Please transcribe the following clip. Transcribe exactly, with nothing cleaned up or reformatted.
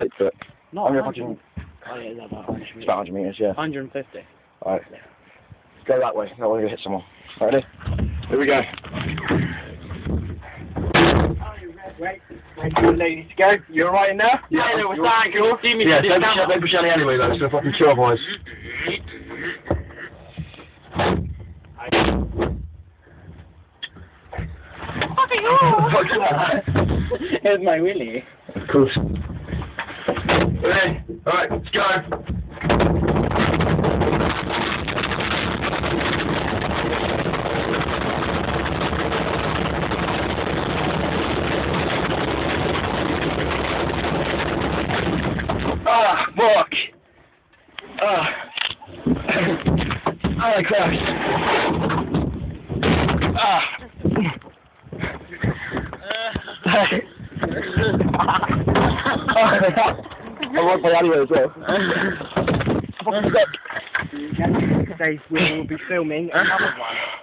Six foot. Not one one hundred. hundred. Oh yeah, it's about one hundred It's meters. about one hundred metres, yeah. one hundred fifty. Alright. Go that way. That way we hit someone. Ready? Here we go. Wait, wait for the lady to go. You alright in there? Yeah, Hey, I'm- what's that, girl? See me Yeah, through don't the push, camera. don't push any anyway though, it's gonna fucking kill boys. Here's my willy. Of course. Ready? Alright, let's go. Ah, fuck! Ah. I crashed. Ah. I want my audio as well. Dave will be filming another one.